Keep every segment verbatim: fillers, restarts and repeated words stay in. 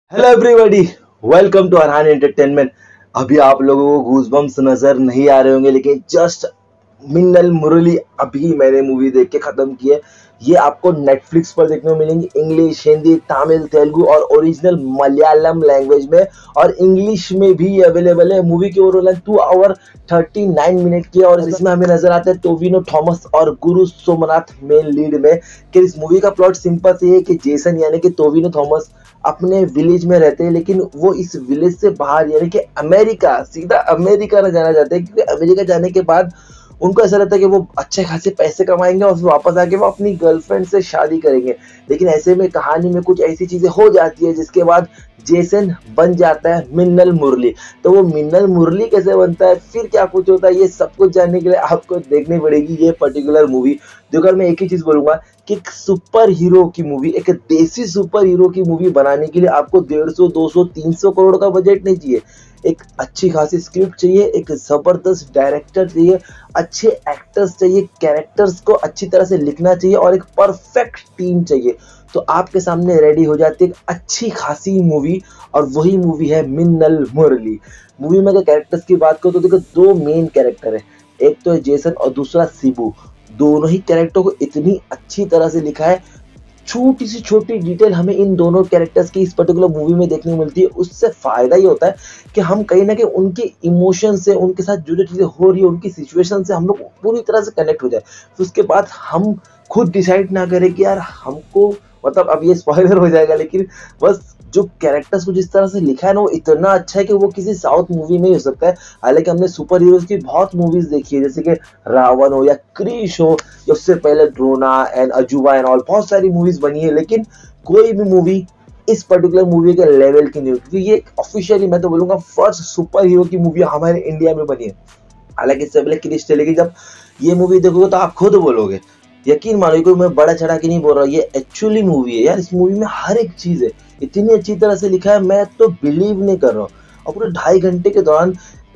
Hello everybody, welcome to Arhan entertainment. अभी आप लोगों को गूजबम्स नजर नहीं आ रहे होंगे, लेकिन जस्ट मिन्नल मुरली अभी मैंने मूवी देख के खत्म की है। ये आपको नेटफ्लिक्स पर देखने को मिलेंगी, इंग्लिश, हिंदी, तमिल, तेलुगु और ओरिजिनल मलयालम लैंग्वेज में, और इंग्लिश में भी अवेलेबल है। मूवी की overall length two hour thirty nine minute की है, और इसमें हमें नजर आते हैं टोविनो थॉमस और गुरु सोमनाथ मेन लीड में। कि इस मूवी का प्लॉट सिंपल से है कि जेसन यानी कि टोविनो थॉमस अपने विलेज में रहते हैं, लेकिन वो इस विलेज से बाहर यानी कि अमेरिका, सीधा अमेरिका न जाना चाहते हैं, क्योंकि अमेरिका जाने के बाद उनको ऐसा रहता है कि वो अच्छे खासे पैसे कमाएंगे और फिर वापस आके वो अपनी गर्लफ्रेंड से शादी करेंगे। लेकिन ऐसे में कहानी में कुछ ऐसी चीजें हो जाती है जिसके बाद जेसन बन जाता है मिन्नल मुरली। तो वो मिन्नल मुरली कैसे बनता है, फिर क्या कुछ होता है, ये सब कुछ जानने के लिए आपको देखनी पड़ेगी ये पर्टिकुलर मूवी। जो कल मैं एक ही चीज बोलूंगा कि एक सुपर हीरो की मूवी, एक देसी सुपर हीरो की मूवी बनाने के लिए आपको डेढ़ सौ दो सौ तीन सौ करोड़ का बजट नहीं चाहिए। एक अच्छी खासी स्क्रिप्ट चाहिए, एक जबरदस्त डायरेक्टर चाहिए, अच्छे एक्टर्स चाहिए, कैरेक्टर्स को अच्छी तरह से लिखना चाहिए और एक परफेक्ट टीम चाहिए। तो आपके सामने रेडी हो जाती है एक अच्छी खासी मूवी, और वही मूवी है मिन्नल मुरली। मूवी में अगर कैरेक्टर्स की बात करो तो देखो, दो मेन कैरेक्टर है, एक तो है जेसन और दूसरा शिबू। दोनों ही कैरेक्टर को इतनी अच्छी तरह से लिखा है, छोटी सी छोटी डिटेल हमें इन दोनों कैरेक्टर्स की इस पर्टिकुलर मूवी में देखने को मिलती है। उससे फायदा ये होता है कि हम कहीं ना कहीं उनके इमोशन से, उनके साथ जो जो चीजें हो रही है, उनकी सिचुएशन से हम लोग पूरी तरह से कनेक्ट हो जाए। फिर उसके बाद हम खुद डिसाइड ना करें कि यार हमको, मतलब अब ये स्पॉइलर हो जाएगा, लेकिन बस जो कैरेक्टर्स को जिस तरह से लिखा है ना, वो इतना अच्छा है कि वो किसी साउथ मूवी में ही हो सकता है। हालांकि हमने सुपर हीरोज की बहुत मूवीज देखी है, जैसे कि रावण हो या क्रिश हो, या उससे पहले Drona and Ajooba and all, बहुत सारी मूवीज बनी है, लेकिन कोई भी मूवी इस पर्टिकुलर मूवी के लेवल की नहीं हुई, क्योंकि ये ऑफिशियली मैं तो बोलूंगा फर्स्ट सुपर हीरो की मूवी हमारे इंडिया में बनी है। हालांकि इससे पहले क्रिश थे, लेकिन जब ये मूवी देखोगे तो आप खुद बोलोगे, यकीन मानो, कोई मैं बड़ा चढ़ा के नहीं बोल रहा, ये एक्चुअली मूवी है यार। इस मूवी में हर एक चीज है, इतनी अच्छी तरह से लिखा है, मैं तो बिलीव नहीं कर रहा हूँ। और पूरे ढाई घंटे के दौरान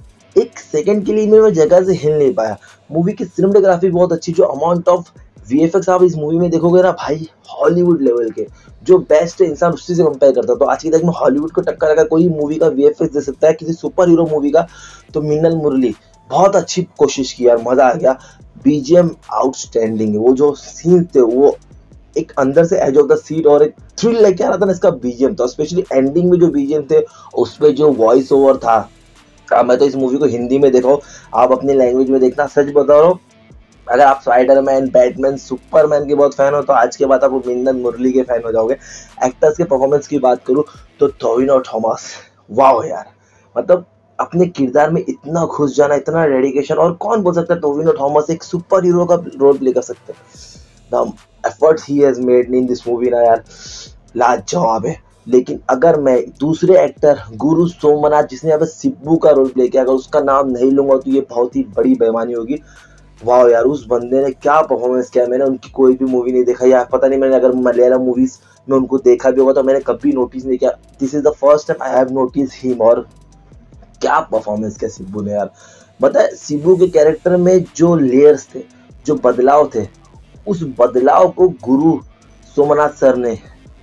एक सेकंड के लिए मैं मैं जगह से हिल नहीं पाया। मूवी की सिनेमेटोग्राफी बहुत अच्छी, जो अमाउंट ऑफ वीएफएक्स आप इस मूवी में देखोगे ना भाई, हॉलीवुड लेवल के जो बेस्ट है, इंसान उसी से कंपेयर करता है। तो आज की तारीख में हॉलीवुड को टक्कर अगर कोई मूवी का वीएफएक्स दे सकता है किसी सुपर हीरो मूवी का, तो मिन्नल मुरली बहुत अच्छी कोशिश की यार, मजा आ गया। बीजीएम आउटस्टैंडिंग है, वो जो सीन थे वो एक अंदर से एज ऑफ द सीट और एक थ्रिल लेके आ रहा था ना, इसका बीजीएम था। स्पेशली एंडिंग में जो बीजीएम थे, उसमें जो वॉइस ओवर था, आ, मैं तो इस मूवी को हिंदी में देखा हूँ, आप अपनी लैंग्वेज में देखना। सच बता रहा हूँ, अगर आप स्पाइडरमैन, बैटमैन, सुपरमैन के बहुत फैन हो तो आज के बाद आप मिन्नल मुरली के फैन हो जाओगे। एक्टर्स के परफॉर्मेंस की बात करूँ तो टोविनो थॉमस, वाह यार, मतलब अपने किरदार में इतना घुस जाना, इतना डेडिकेशन, और कौन बोल सकता है टोविनो थॉमस एक सुपर हीरो का रोल प्ले कर सकते हैं। The efforts he has made in this movie ना यार, लाजवाब है। लेकिन अगर मैं दूसरे एक्टर गुरु सोमनाथ, जिसने यहाँ पे सिब्बू का रोल प्ले किया, अगर उसका नाम नहीं लूंगा तो ये बहुत ही बड़ी बेईमानी होगी। वाह यार, उस बंदे ने क्या परफॉर्मेंस किया। मैंने उनकी कोई भी मूवी नहीं देखा यार, पता नहीं, मैंने अगर मलयालम मूवीज में उनको देखा भी होगा तो मैंने कभी नोटिस नहीं किया। This is the first time I have notice him, और क्या परफॉर्मेंस किया सिब्बू ने यार। पता है सिब्बू के कैरेक्टर में जो लेयर्स थे, जो बदलाव थे, उस बदलाव को गुरु सोमनाथ सर ने,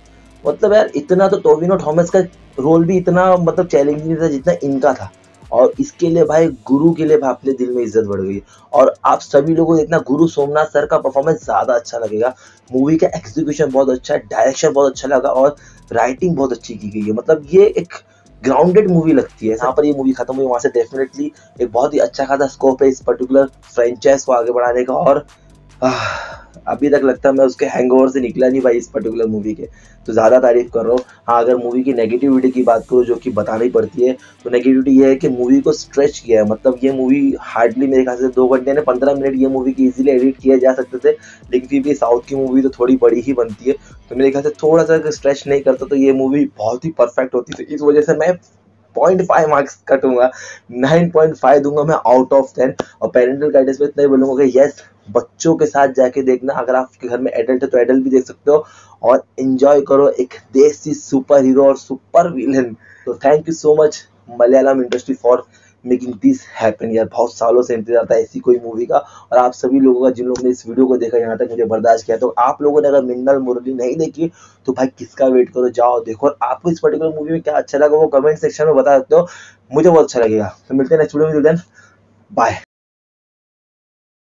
मतलब यार इतना तो टोविनो थॉमस का रोल भी इतना मतलब चैलेंजिंग था जितना इनका था, और इसके लिए भाई गुरु के लिए भाई अपने दिल में इज्जत बढ़ गई। और आप सभी लोगों को देखना, गुरु सोमनाथ सर का परफॉर्मेंस ज्यादा अच्छा लगेगा। मूवी का एग्जीक्यूशन बहुत अच्छा है, डायरेक्शन बहुत अच्छा लगा, और राइटिंग बहुत अच्छी की गई है। मतलब ये एक ग्राउंडेड मूवी लगती है। यहाँ पर ये मूवी खत्म हुई, वहां से डेफिनेटली एक बहुत ही अच्छा खासा स्कोप है इस पर्टिकुलर फ्रेंचाइज को आगे बढ़ाने का। और आह, अभी तक लगता है मैं उसके हैंगओवर से निकला नहीं भाई इस पर्टिकुलर मूवी के, तो ज़्यादा तारीफ कर रहा हूँ। हाँ, अगर मूवी की नेगेटिविटी की बात करूँ जो कि बतानी पड़ती है, तो नेगेटिविटी ये है कि मूवी को स्ट्रेच किया है। मतलब ये मूवी हार्डली मेरे ख्याल से दो घंटे ने पंद्रह मिनट ये मूवी की इजीली एडिट किया जा सकते थे, लेकिन फिर भी साउथ की मूवी तो थोड़ी बड़ी ही बनती है, तो मेरे ख्याल से थोड़ा सा अगर स्ट्रेच नहीं करता तो ये मूवी बहुत ही परफेक्ट होती। तो इस वजह से मैं पॉइंट फाइव मार्क्स कटूंगा, नाइन पॉइंट फाइव दूंगा मैं आउट ऑफ टेन। और पेरेंटल गाइडेंस में इतना ही बोलूंगा कि यस, बच्चों के साथ जाके देखना। अगर आपके घर में एडल्ट है तो एडल्ट भी देख सकते हो, और एंजॉय करो एक देसी सुपर हीरो और सुपर विलन। तो thank you so much Malayalam industry for making this happen. यार बहुत सालों से इंतजार था ऐसी कोई मूवी का, और आप सभी लोगों का, जिन लोगों ने इस वीडियो को देखा यहाँ तक मुझे बर्दाश्त किया, तो आप लोगों ने अगर मिन्नल मुरली नहीं देखी तो भाई किसका वेट करो, जाओ देखो। और आपको इस पर्टिकुलर मूवी में क्या अच्छा लगा वो कमेंट सेक्शन में बता सकते हो, मुझे बहुत अच्छा लगेगा। तो मिलते हैं नेक्स्ट वीडियो में, बाय।